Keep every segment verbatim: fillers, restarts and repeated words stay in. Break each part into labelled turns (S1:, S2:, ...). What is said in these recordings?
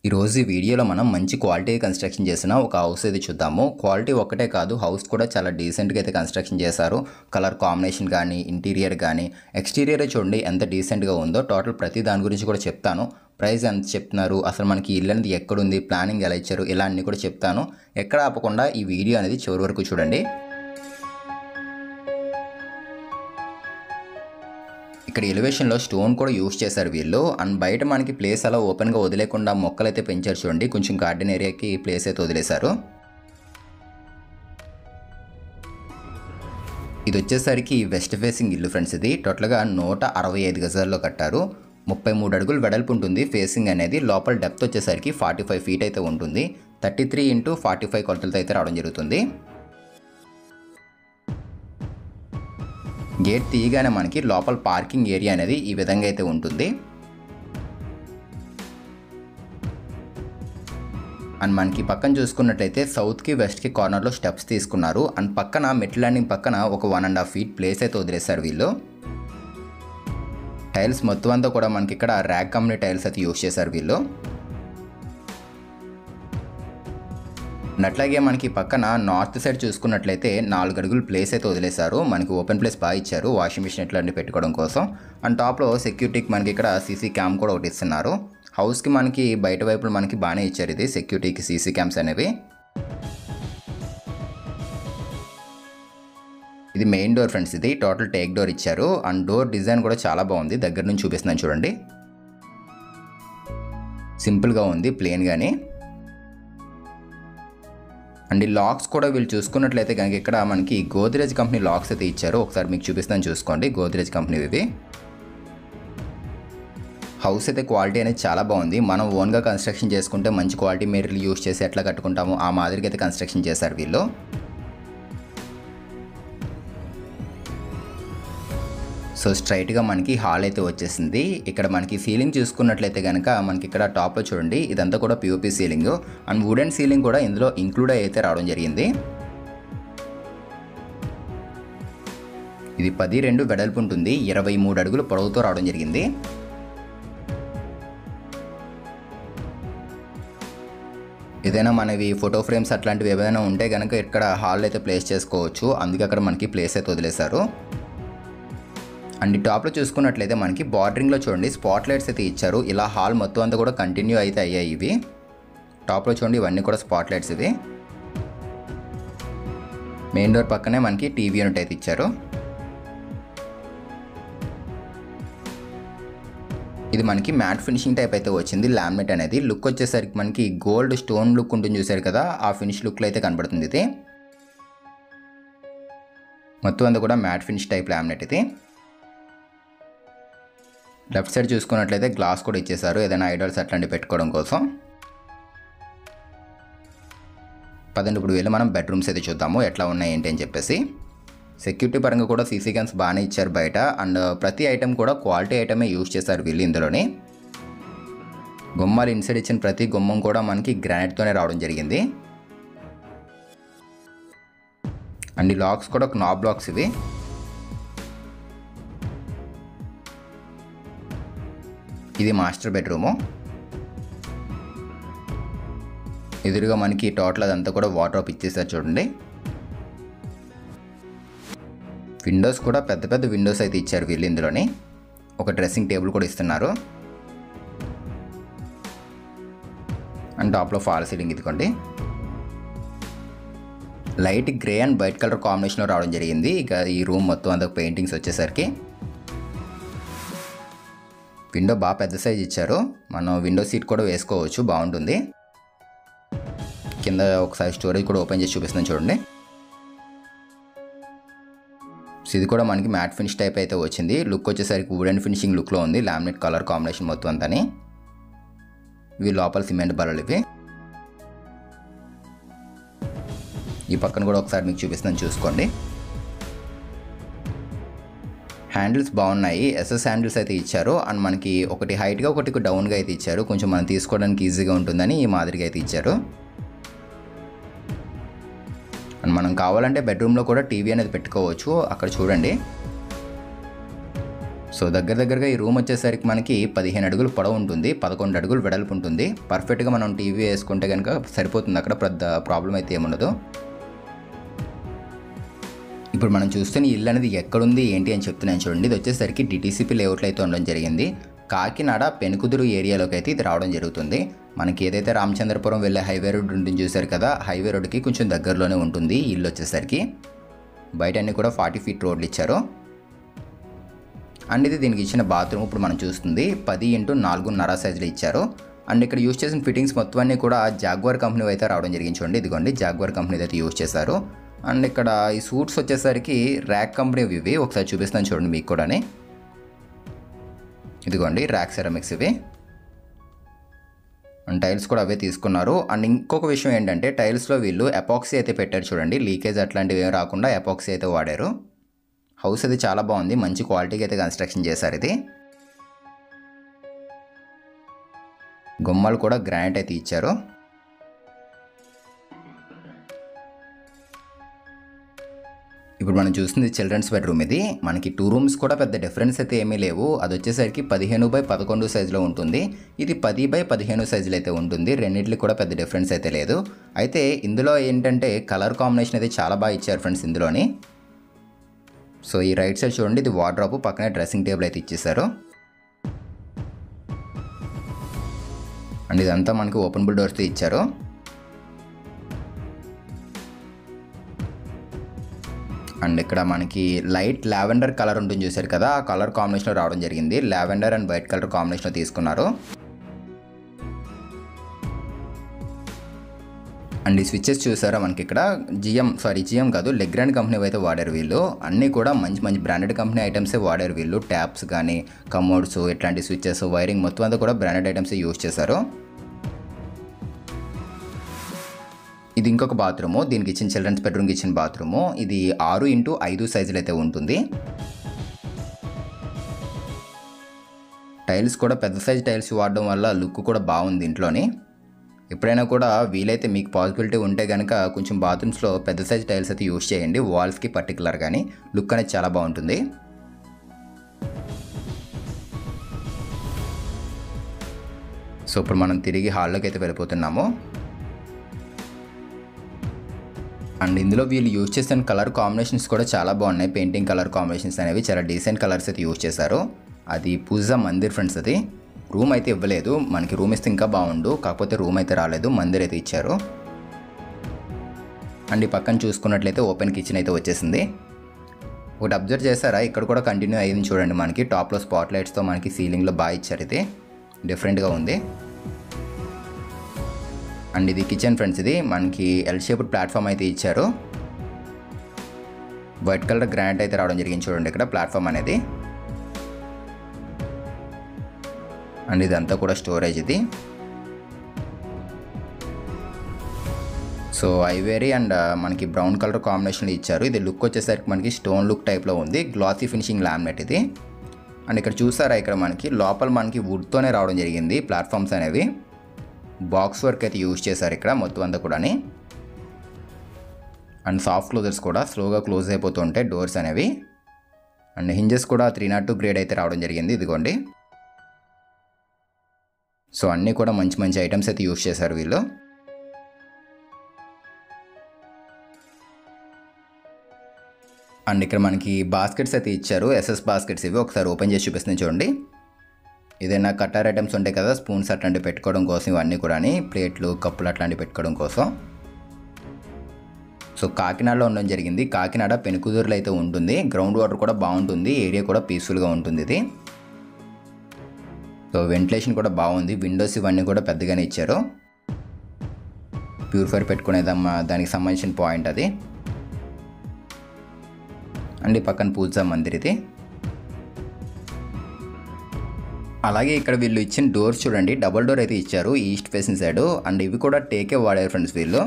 S1: ఈ రోజు ఈ వీడియోలో మనం మంచి క్వాలిటీ కన్స్ట్రక్షన్ చేసిన ఒక హౌస్ అయితే చూద్దాము. క్వాలిటీ ఒక్కటే కాదు, హౌస్ కూడా చాలా డీసెంట్గా అయితే కన్స్ట్రక్షన్ చేశారు. కలర్ కాంబినేషన్ కానీ, ఇంటీరియర్ కానీ, ఎక్స్టీరియర్ చూడండి ఎంత డీసెంట్గా ఉందో. టోటల్ ప్రతి దాని గురించి కూడా చెప్తాను. ప్రైస్ ఎంత చెప్తున్నారు, అసలు మనకి ఇల్లు అనేది ఎక్కడుంది, ప్లానింగ్ ఎలా ఇచ్చారు, ఇలా అన్నీ కూడా చెప్తాను. ఎక్కడ ఆపకుండా ఈ వీడియో అనేది చివరి వరకు చూడండి. ఇక్కడ ఎలివేషన్లో స్టోన్ కూడా యూస్ చేశారు వీళ్ళు. అండ్ బయట మనకి ప్లేస్ అలా ఓపెన్గా వదిలేకుండా మొక్కలు అయితే పెంచారు చూడండి. కొంచెం గార్డెన్ ఏరియాకి ప్లేస్ అయితే వదిలేశారు. ఇది వచ్చేసరికి వెస్ట్ ఫేసింగ్ ఇల్లు ఫ్రెండ్స్. ఇది టోటల్గా నూట అరవై ఐదు గజాల్లో కట్టారు. ముప్పై మూడు అడుగులు వెడల్పు ఉంటుంది ఫేసింగ్ అనేది. లోపల డెప్త్ వచ్చేసరికి ఫార్టీ ఫైవ్ ఫీట్ అయితే ఉంటుంది. Thirty three into forty five కొలతలతో అయితే రావడం జరుగుతుంది. గేట్ తీయగానే మనకి లోపల పార్కింగ్ ఏరియా అనేది ఈ విధంగా అయితే ఉంటుంది. అండ్ మనకి పక్కన చూసుకున్నట్లయితే సౌత్కి వెస్ట్కి కార్నర్లో స్టెప్స్ తీసుకున్నారు. అండ్ పక్కన మెట్ల ల్యాండింగ్ పక్కన ఒక one and half feet place అయితే వదిలేశారు వీళ్ళు. టైల్స్ మొత్తం అంతా కూడా మనకి ఇక్కడ ర్యాక్ కంపెనీ టైల్స్ అయితే యూస్ చేశారు వీళ్ళు. అట్లాగే మనకి పక్కన నార్త్ సైడ్ చూసుకున్నట్లయితే నాలుగు అడుగులు ప్లేస్ అయితే వదిలేశారు. మనకి ఓపెన్ ప్లేస్ బాగా ఇచ్చారు వాషింగ్ మిషన్ ఇట్లాంటివి పెట్టుకోవడం కోసం. అండ్ టాప్లో సెక్యూరిటీకి మనకి ఇక్కడ సీసీ క్యామ్ కూడా ఒకటి ఇస్తున్నారు. హౌస్కి మనకి బయట వైపులు మనకి బాగానే ఇచ్చారు ఇది సెక్యూరిటీకి సీసీ క్యామ్స్ అనేవి. ఇది మెయిన్ డోర్ ఫ్రెండ్స్. ఇది టోటల్ టేక్ డోర్ ఇచ్చారు. అండ్ డోర్ డిజైన్ కూడా చాలా బాగుంది. దగ్గర నుంచి చూపిస్తున్నాను చూడండి. సింపుల్గా ఉంది, ప్లెయిన్ గానీ. అండ్ ఈ లాక్స్ కూడా వీళ్ళు చూసుకున్నట్లయితే కనుక ఇక్కడ మనకి గోద్రేజ్ కంపెనీ లాక్స్ అయితే ఇచ్చారు. ఒకసారి మీకు చూపిస్తాను చూసుకోండి. గోద్రేజ్ కంపెనీ ఇవి. హౌస్ అయితే క్వాలిటీ అనేది చాలా బాగుంది. మనం ఓన్గా కన్స్ట్రక్షన్ చేసుకుంటే మంచి క్వాలిటీ మెటీరియల్ యూస్ చేసి ఎట్లా కట్టుకుంటామో ఆ మాదిరిగా అయితే కన్స్ట్రక్షన్ చేశారు వీళ్ళు. సో స్ట్రైట్గా మనకి హాల్ అయితే వచ్చేసింది. ఇక్కడ మనకి సీలింగ్ చూసుకున్నట్లయితే కనుక మనకి ఇక్కడ టాప్లో చూడండి ఇదంతా కూడా POP ceiling. And wooden ceiling కూడా ఇందులో ఇంక్లూడ్ అయితే రావడం జరిగింది. ఇది పది రెండు వెడల్పు ఉంటుంది. ఇరవై మూడు అడుగులు పొడవుతో రావడం జరిగింది. ఏదైనా మనవి ఫోటో ఫ్రేమ్స్ అట్లాంటివి ఏదైనా ఉంటే కనుక ఇక్కడ హాల్ అయితే ప్లేస్ చేసుకోవచ్చు. అందుకే అక్కడ మనకి ప్లేస్ అయితే వదిలేశారు. అండ్ ఈ టాప్లో చూసుకున్నట్లయితే మనకి బార్డరింగ్లో చూడండి స్పాట్ లైట్స్ అయితే ఇచ్చారు. ఇలా హాల్ మొత్తం అంతా కూడా కంటిన్యూ అయితే అయ్యాయి ఇవి. టాప్లో చూడండి ఇవన్నీ కూడా స్పాట్ లైట్స్ ఇవి. మెయిన్ డోర్ పక్కనే మనకి టీవీ యూనిట్ అయితే ఇచ్చారు. ఇది మనకి మ్యాట్ ఫినిషింగ్ టైప్ అయితే వచ్చింది. లామినేట్ అనేది లుక్ వచ్చేసరికి మనకి గోల్డ్ స్టోన్ లుక్ ఉంటుంది చూసారు కదా, ఆ ఫినిష్ లుక్లో అయితే కనబడుతుంది. ఇది మొత్తం అంతా కూడా మ్యాట్ ఫినిష్ టైప్ లామినేట్ ఇది. లెఫ్ట్ సైడ్ చూసుకున్నట్లయితే గ్లాస్ కూడా ఇచ్చేసారు ఏదైనా ఐడల్స్ అట్లాంటివి పెట్టుకోవడం కోసం. పదండి ఇప్పుడు వెళ్ళి మనం బెడ్రూమ్స్ అయితే చూద్దాము ఎట్లా ఉన్నాయి ఏంటి అని చెప్పేసి. సెక్యూరిటీ పరంగా కూడా సీసీ క్యామ్స్ బాగానే ఇచ్చారు బయట. అండ్ ప్రతి ఐటెం కూడా క్వాలిటీ ఐటమే యూజ్ చేశారు వీళ్ళు ఇందులోని. గుమ్మాలు ఇన్సైడ్ ఇచ్చిన ప్రతి గుమ్మం కూడా మనకి గ్రానైట్తోనే రావడం జరిగింది. అండ్ ఈ లాక్స్ కూడా నాబ్ లాక్స్ ఇవి. ఇది మాస్టర్ బెడ్రూము. ఎదురుగా మనకి టోటల్ అదంతా కూడా వాటర్ ఇచ్చేసారు చూడండి. విండోస్ కూడా పెద్ద పెద్ద విండోస్ అయితే ఇచ్చారు వీళ్ళు ఇందులోని. ఒక డ్రెస్సింగ్ టేబుల్ కూడా ఇస్తున్నారు. అండ్ టాప్లో ఫాల్ సీలింగ్ ఇదిగోండి. Light grey and white colour కాంబినేషన్లో రావడం జరిగింది. ఇక ఈ రూమ్ మొత్తం అంతా పెయింటింగ్స్ వచ్చేసరికి విండో బాగా పెద్ద సైజ్ ఇచ్చారు. మనం విండో సీట్ కూడా వేసుకోవచ్చు, బాగుంటుంది. కింద ఒకసారి స్టోరేజ్ కూడా ఓపెన్ చేసి చూపిస్తున్నాను చూడండి. సో ఇది కూడా మనకి మ్యాట్ ఫినిష్ టైప్ అయితే వచ్చింది. లుక్ వచ్చేసరికి వుడెన్ ఫినిషింగ్ లుక్లో ఉంది. లామినేట్ కలర్ కాంబినేషన్ మొత్తం అంతాని. ఇవి లోపల సిమెంట్ బల్లలు ఇవి. ఈ పక్కన కూడా ఒకసారి మీకు చూపిస్తున్నాను చూసుకోండి. హ్యాండిల్స్ బాగున్నాయి. ఎస్ఎస్ హ్యాండిల్స్ అయితే ఇచ్చారు. అండ్ మనకి ఒకటి హైట్గా ఒకటి డౌన్గా అయితే ఇచ్చారు. కొంచెం మనం తీసుకోవడానికి ఈజీగా ఉంటుందని ఈ మాదిరిగా అయితే ఇచ్చారు. అండ్ మనం కావాలంటే బెడ్రూమ్లో కూడా టీవీ అనేది పెట్టుకోవచ్చు. అక్కడ చూడండి. సో సో దగ్గర దగ్గరగా ఈ రూమ్ వచ్చేసరికి మనకి పదిహేను అడుగులు పొడవు ఉంటుంది, పదకొండు అడుగులు వెడల్పు ఉంటుంది. పర్ఫెక్ట్గా మనం టీవీ వేసుకుంటే కనుక సరిపోతుంది, అక్కడ పెద్ద ప్రాబ్లం అయితే ఏముండదు. ఇప్పుడు మనం చూస్తున్న ఇల్లు అనేది ఎక్కడుంది ఏంటి అని చెప్తున్నాను చూడండి. ఇది వచ్చేసరికి డిటీసీపీ లేఅవుట్లో అయితే ఉండడం జరిగింది. కాకినాడ పెనుకుదురు ఏరియాలోకి అయితే ఇది రావడం జరుగుతుంది. మనకి ఏదైతే రామచంద్రపురం వెళ్ళే హైవే రోడ్ ఉంటుంది చూసారు కదా, హైవే రోడ్కి కొంచెం దగ్గరలోనే ఉంటుంది ఈ ఇల్లు వచ్చేసరికి. బయట అన్ని కూడా ఫార్టీ ఫీట్ రోడ్లు ఇచ్చారు. అండ్ ఇది దీనికి ఇచ్చిన బాత్రూమ్ ఇప్పుడు మనం చూస్తుంది పది ఇంటూ నాలుగున్నర సైజులో ఇచ్చారు. అండ్ ఇక్కడ యూజ్ చేసిన ఫిట్టింగ్స్ మొత్తం అన్నీ కూడా జాగ్వార్ కంపెనీ అయితే రావడం జరిగింది చూడండి. ఇదిగోండి జాగ్వార్ కంపెనీ అయితే యూజ్ చేశారు. అండ్ ఇక్కడ ఈ సూట్స్ వచ్చేసరికి ర్యాక్ కంపెనీ ఇవి ఒకసారి చూపిస్తాను చూడండి మీకు కూడాని. ఇదిగోండి ర్యాక్ సెరామిక్స్ ఇవి. అండ్ టైల్స్ కూడా అవే తీసుకున్నారు. అండ్ ఇంకొక విషయం ఏంటంటే టైల్స్లో వీళ్ళు ఎపాక్సీ అయితే పెట్టారు చూడండి. లీకేజ్ అట్లాంటివి ఏం రాకుండా ఎపాక్సీ అయితే వాడారు. హౌస్ అది చాలా బాగుంది, మంచి క్వాలిటీకి అయితే కన్స్ట్రక్షన్ చేశారు. ఇది గుమ్మాలు కూడా గ్రానైట్ అయితే ఇచ్చారు. ఇప్పుడు మనం చూస్తుంది చిల్డ్రన్స్ బెడ్రూమ్. ఇది మనకి టూ రూమ్స్ కూడా పెద్ద డిఫరెన్స్ అయితే ఏమీ లేవు. అది వచ్చేసరికి పదిహేను బై పదకొండు సైజులో ఉంటుంది. ఇది పది బై పదిహేను సైజులో అయితే ఉంటుంది. రెండింటికి కూడా పెద్ద డిఫరెన్స్ అయితే లేదు. అయితే ఇందులో ఏంటంటే కలర్ కాంబినేషన్ అయితే చాలా బాగా ఇచ్చారు ఫ్రెండ్స్ ఇందులోని. సో ఈ రైట్ సైడ్ చూడండి, ఇది వార్డ్రోబ్, పక్కనే డ్రెస్సింగ్ టేబుల్ అయితే ఇచ్చేసారు. అండ్ ఇదంతా మనకి ఓపెనబుల్ డోర్స్తో ఇచ్చారు. అండ్ ఇక్కడ మనకి లైట్ లావెండర్ కలర్ ఉంటుంది చూసారు కదా, ఆ కలర్ కాంబినేషన్లో రావడం జరిగింది. లావెండర్ అండ్ వైట్ కలర్ కాంబినేషన్లో తీసుకున్నారు. అండ్ ఈ స్విచ్చెస్ చూసారా మనకి ఇక్కడ జిఎం సారీ జిఎం కాదు లెగ్రాండ్ కంపెనీ అయితే వాడారు వీళ్ళు. అన్నీ కూడా మంచి మంచి బ్రాండెడ్ కంపెనీ ఐటమ్సే వాడారు వీళ్ళు. ట్యాప్స్ కానీ కమోడ్స్ ఇట్లాంటి స్విచ్చెస్ వైరింగ్ మొత్తం అంతా కూడా బ్రాండెడ్ ఐటమ్సే యూజ్ చేశారు. ఇది ఇంకొక బాత్రూము, దీనికి ఇచ్చిన చిల్డ్రన్స్ బెడ్రూమ్కి ఇచ్చిన బాత్రూము. ఇది ఆరు ఇంటూ ఐదు సైజులు అయితే ఉంటుంది. టైల్స్ కూడా పెద్ద సైజ్ టైల్స్ వాడడం వల్ల లుక్ కూడా బాగుంది ఇంట్లోని. ఎప్పుడైనా కూడా వీలైతే మీకు పాసిబిలిటీ ఉంటే కనుక కొంచెం బాత్రూమ్స్లో పెద్ద సైజ్ టైల్స్ అయితే యూజ్ చేయండి, వాల్స్కి పర్టికులర్ కానీ లుక్ అనేది చాలా బాగుంటుంది. సో ఇప్పుడు మనం తిరిగి హాల్లోకి అయితే వెళ్ళిపోతున్నాము. అండ్ ఇందులో వీళ్ళు యూజ్ చేసిన కలర్ కాంబినేషన్స్ కూడా చాలా బాగున్నాయి. పెయింటింగ్ కలర్ కాంబినేషన్స్ అనేవి చాలా డీసెంట్ కలర్స్ అయితే యూజ్ చేశారు. అది పూజా మందిర్ ఫ్రెండ్స్. అది రూమ్ అయితే ఇవ్వలేదు, మనకి రూమ్ ఇస్తే ఇంకా బాగుండు, కాకపోతే రూమ్ అయితే రాలేదు, మందిర్ అయితే ఇచ్చారు. అండ్ ఈ పక్కన చూసుకున్నట్లయితే ఓపెన్ కిచెన్ అయితే వచ్చేసింది. ఒకటి అబ్జర్వ్ చేశారా, ఇక్కడ కూడా కంటిన్యూ అయ్యింది చూడండి. మనకి టాప్లో స్పాట్ లైట్స్తో మనకి సీలింగ్లో బాగా ఇచ్చారు. ఇది డిఫరెంట్గా ఉంది. అండ్ ఇది కిచెన్ ఫ్రెండ్స్. ఇది మనకి ఎల్ షేప్డ్ ప్లాట్ఫామ్ అయితే ఇచ్చారు. వైట్ కలర్ గ్రానైట్ అయితే రావడం జరిగింది చూడండి ఇక్కడ ప్లాట్ఫామ్ అనేది. అండ్ ఇదంతా కూడా స్టోరేజ్. ఇది సో ఐవేరీ అండ్ మనకి బ్రౌన్ కలర్ కాంబినేషన్లో ఇచ్చారు. ఇది లుక్ వచ్చేసరికి మనకి స్టోన్ లుక్ టైప్లో ఉంది, గ్లాసీ ఫినిషింగ్ లామినేట్ ఇది. అండ్ ఇక్కడ చూసారా, ఇక్కడ మనకి లోపల మనకి వుడ్తోనే రావడం జరిగింది ప్లాట్ఫామ్స్ అనేవి. బాక్స్ వర్క్ అయితే యూజ్ చేశారు ఇక్కడ మొత్తం అంతా కూడా. అండ్ సాఫ్ట్ క్లోజర్స్ కూడా స్లోగా క్లోజ్ అయిపోతూ ఉంటాయి డోర్స్ అనేవి. అండ్ హింజెస్ కూడా త్రీ నాట్ టూ గ్రేడ్ అయితే రావడం జరిగింది. ఇదిగోండి. సో అన్నీ కూడా మంచి మంచి ఐటమ్స్ అయితే యూజ్ చేశారు వీళ్ళు. అండ్ ఇక్కడ మనకి బాస్కెట్స్ అయితే ఇచ్చారు, ఎస్ఎస్ బాస్కెట్స్. ఇవి ఒకసారి ఓపెన్ చేసి చూపిస్తుంది చూడండి. ఏదైనా కట్టర్ ఐటమ్స్ ఉంటాయి కదా, స్పూన్స్ అట్లాంటివి పెట్టుకోవడం కోసం, ఇవన్నీ కూడా ప్లేట్లు కప్పులు అట్లాంటివి పెట్టుకోవడం కోసం. సో కాకినాడలో ఉండడం జరిగింది. కాకినాడ పెనుకుదురులో అయితే ఉంటుంది. గ్రౌండ్ వాటర్ కూడా బాగుంటుంది, ఏరియా కూడా పీస్ఫుల్గా ఉంటుంది ఇది. సో వెంటిలేషన్ కూడా బాగుంది, విండోస్ ఇవన్నీ కూడా పెద్దగానే ఇచ్చారు. ప్యూరిఫైర్ పెట్టుకునేదమ్మా దానికి సంబంధించిన పాయింట్ అది. అండ్ ఈ పక్కన పూజా మందిర్ ఇది. అలాగే ఇక్కడ వీళ్ళు ఇచ్చిన డోర్స్ చూడండి, డబుల్ డోర్ అయితే ఇచ్చారు ఈస్ట్ ఫేసింగ్ సైడ్. అండ్ ఇవి కూడా టేకే వాడారు ఫ్రెండ్స్ వీళ్ళు.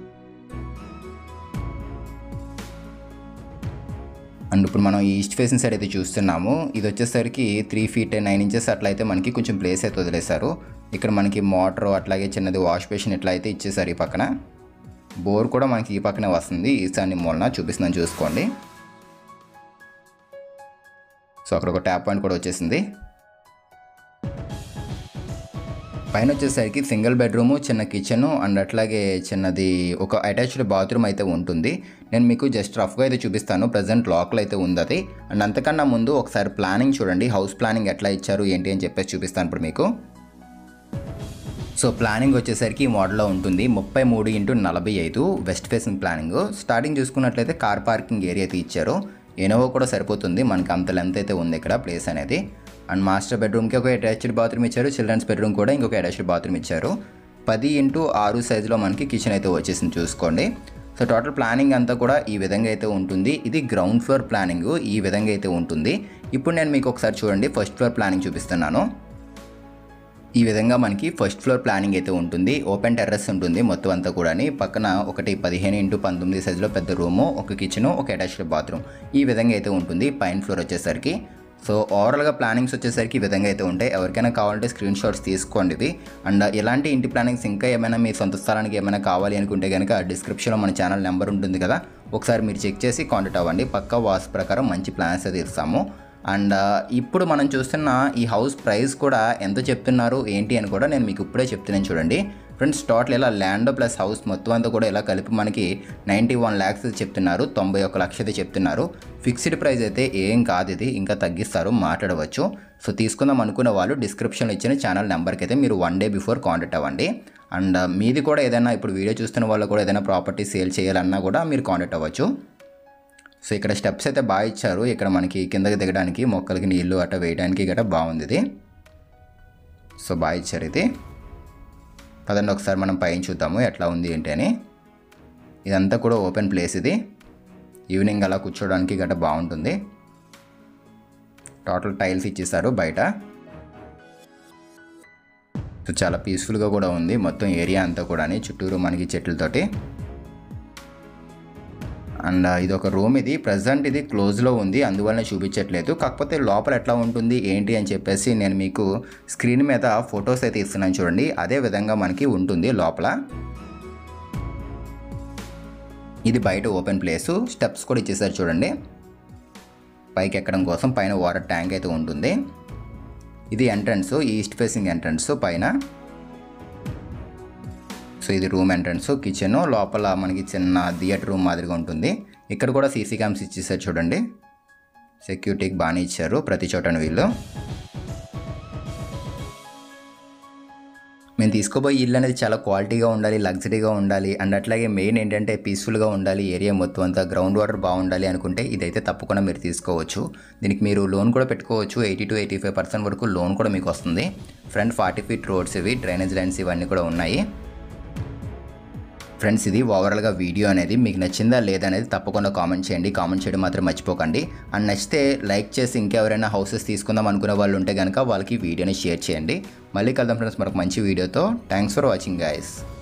S1: అండ్ ఇప్పుడు మనం ఈస్ట్ ఫేసింగ్ సైడ్ అయితే చూస్తున్నాము. ఇది వచ్చేసరికి త్రీ ఫీట్ నైన్ ఇంచెస్ అట్లా అయితే మనకి కొంచెం ప్లేస్ అయితే వదిలేశారు. ఇక్కడ మనకి మోటార్ అట్లాగే చిన్నది వాష్ బేసిన్ ఇట్లా అయితే ఇచ్చేసారు. ఈ పక్కన బోర్ కూడా మనకి ఈ పక్కనే వస్తుంది, ఈశాన్య మూలన చూపిస్తుందని చూసుకోండి. సో అక్కడ ఒక ట్యాప్ పాయింట్ కూడా వచ్చేసింది. పైన వచ్చేసరికి సింగిల్ బెడ్రూము, చిన్న కిచెను అండ్ అట్లాగే చిన్నది ఒక అటాచ్డ్ బాత్రూమ్ అయితే ఉంటుంది. నేను మీకు జస్ట్ రఫ్గా అయితే చూపిస్తాను. ప్రజెంట్ లాక్లో అయితే ఉంది అది. అండ్ అంతకన్నా ముందు ఒకసారి ప్లానింగ్ చూడండి, హౌస్ ప్లానింగ్ ఎట్లా ఇచ్చారు ఏంటి అని చెప్పేసి చూపిస్తాను ఇప్పుడు మీకు. సో ప్లానింగ్ వచ్చేసరికి ఈ మోడల్లో ఉంటుంది. ముప్పై మూడు ఇంటూ నలభై ఐదు వెస్ట్ ఫేసింగ్ ప్లానింగ్. స్టార్టింగ్ చూసుకున్నట్లయితే కార్ పార్కింగ్ ఏరియా అయితే ఇచ్చారు. ఎనోవో కూడా సరిపోతుంది, మనకి అంత లెంత్ అయితే ఉంది ఇక్కడ ప్లేస్ అనేది. అండ్ మాస్టర్ బెడ్రూమ్కి ఒక అటాచ్డ్ బాత్రూమ్ ఇచ్చారు, చిల్డ్రన్స్ బెడ్రూమ్ కూడా ఇంకొక అటాచ్డ్ బాత్రూమ్ ఇచ్చారు. పది ఇంటూ ఆరు సైజులో మనకి కిచెన్ అయితే వచ్చేసింది చూసుకోండి. సో టోటల్ ప్లానింగ్ అంతా కూడా ఈ విధంగా అయితే ఉంటుంది. ఇది గ్రౌండ్ ఫ్లోర్ ప్లానింగ్ ఈ విధంగా అయితే ఉంటుంది. ఇప్పుడు నేను మీకు ఒకసారి చూడండి ఫస్ట్ ఫ్లోర్ ప్లానింగ్ చూపిస్తున్నాను. ఈ విధంగా మనకి ఫస్ట్ ఫ్లోర్ ప్లానింగ్ అయితే ఉంటుంది. ఓపెన్ టెర్రస్ ఉంటుంది మొత్తం అంతా కూడా. పక్కన ఒకటి పదిహేను ఇంటూ పంతొమ్మిది సైజులో పెద్ద రూము, ఒక కిచెను, ఒక అటాచ్డ్ బాత్రూమ్ ఈ విధంగా అయితే ఉంటుంది పైన ఫ్లోర్ వచ్చేసరికి. సో ఓవరాల్గా ప్లానింగ్స్ వచ్చేసరికి ఈ విధంగా అయితే ఉంటాయి. ఎవరికైనా కావాలంటే స్క్రీన్ షాట్స్ తీసుకోండి ఇవి. అండ్ ఇలాంటి ఇంటి ప్లానింగ్స్ ఇంకా ఏమైనా మీ సొంత స్థలానికి ఏమైనా కావాలి అనుకుంటే కనుక డిస్క్రిప్షన్లో మన ఛానల్ నెంబర్ ఉంటుంది కదా, ఒకసారి మీరు చెక్ చేసి కాంటాక్ట్ అవ్వండి. పక్కా వాస్తు ప్రకారం మంచి ప్లాన్స్ అయితే ఇస్తాము. అండ్ ఇప్పుడు మనం చూస్తున్న ఈ హౌస్ ప్రైస్ కూడా ఎంత చెప్తున్నారు ఏంటి అని కూడా నేను మీకు ఇప్పుడే చెప్తున్నాను చూడండి ఫ్రెండ్స్. టోటల్ ఇలా ల్యాండ్ ప్లస్ హౌస్ మొత్తం అంతా కూడా ఇలా కలిపి మనకి నైంటీ వన్ ల్యాక్స్ చెప్తున్నారు, తొంభై ఒక లక్ష అయితే చెప్తున్నారు. ఫిక్స్డ్ ప్రైస్ అయితే ఏం కాదు, ఇది ఇంకా తగ్గిస్తారు, మాట్లాడవచ్చు. సో తీసుకుందాం అనుకున్న వాళ్ళు డిస్క్రిప్షన్లో ఇచ్చిన ఛానల్ నెంబర్కి అయితే మీరు వన్ డే బిఫోర్ కాంటాక్ట్ అవ్వండి. అండ్ మీది కూడా ఏదైనా ఇప్పుడు వీడియో చూస్తున్న వాళ్ళు కూడా ఏదైనా ప్రాపర్టీ సేల్ చేయాలన్నా కూడా మీరు కాంటాక్ట్ అవ్వచ్చు. సో ఇక్కడ స్టెప్స్ అయితే బాగా ఇచ్చారు. ఇక్కడ మనకి కిందకి దిగడానికి మొక్కలకి నీళ్లు అట్ట వేయడానికి గట్రా బాగుంది ఇది. సో బాగా ఇచ్చారు ఇది. పదండి ఒకసారి మనం పైన చూద్దాము ఎట్లా ఉంది ఏంటి అని. ఇదంతా కూడా ఓపెన్ ప్లేస్ ఇది. ఈవినింగ్ అలా కూర్చోడానికి గట్రా బాగుంటుంది. టోటల్ టైల్స్ ఇచ్చేసారు బయట. సో చాలా పీస్ఫుల్గా కూడా ఉంది మొత్తం ఏరియా అంతా కూడా, చుట్టూరు మనకి చెట్లతోటి. అండ్ ఇది ఒక రూమ్, ఇది ప్రజెంట్ ఇది క్లోజ్లో ఉంది అందువల్ల చూపించట్లేదు. కాకపోతే లోపల ఎట్లా ఉంటుంది ఏంటి అని చెప్పేసి నేను మీకు స్క్రీన్ మీద ఫొటోస్ అయితే ఇస్తున్నాను చూడండి, అదే విధంగా మనకి ఉంటుంది లోపల. ఇది బయట ఓపెన్ ప్లేసు, స్టెప్స్ కూడా ఇచ్చేసారు చూడండి పైకి ఎక్కడం కోసం. పైన వాటర్ ట్యాంక్ అయితే ఉంటుంది. ఇది ఎంట్రన్స్, ఈస్ట్ ఫేసింగ్ ఎంట్రన్స్ పైన. సో ఇది రూమ్ ఎంట్రన్స్, కిచెన్ లోపల మనకి చిన్న థియేటర్ రూమ్ మాదిరిగా ఉంటుంది. ఇక్కడ కూడా సీసీ క్యామ్స్ ఇచ్చేసారు చూడండి, సెక్యూరిటీకి బాగానే ఇచ్చారు ప్రతి చోటను వీళ్ళు. మేము తీసుకోబోయే ఇల్లు అనేది చాలా క్వాలిటీగా ఉండాలి, లగ్జరీగా ఉండాలి. అండ్ అట్లాగే మెయిన్ ఏంటంటే పీస్ఫుల్గా ఉండాలి, ఏరియా మొత్తం అంతా గ్రౌండ్ వాటర్ బాగుండాలి అనుకుంటే ఇదైతే తప్పకుండా మీరు తీసుకోవచ్చు. దీనికి మీరు లోన్ కూడా పెట్టుకోవచ్చు. Eighty to eighty five percent వరకు లోన్ కూడా మీకు వస్తుంది. ఫ్రంట్ ఫార్టీ ఫీట్ రోడ్స్ ఇవి, డ్రైనేజ్ లైన్స్ ఇవన్నీ కూడా ఉన్నాయి. ఫ్రెండ్స్ ఇది ఓవరాల్గా వీడియో అనేది మీకు నచ్చిందా లేదా అనేది తప్పకుండా కామెంట్ చేయండి. కామెంట్ చేయడం మాత్రం మర్చిపోకండి. అండ్ నచ్చితే లైక్ చేసి ఇంకెవరైనా హౌసెస్ తీసుకుందాం అనుకునే వాళ్ళు ఉంటే కనుక వాళ్ళకి వీడియోని షేర్ చేయండి. మళ్ళీ కలుద్దాం ఫ్రెండ్స్ మరొక మంచి వీడియోతో. Thanks for watching guys.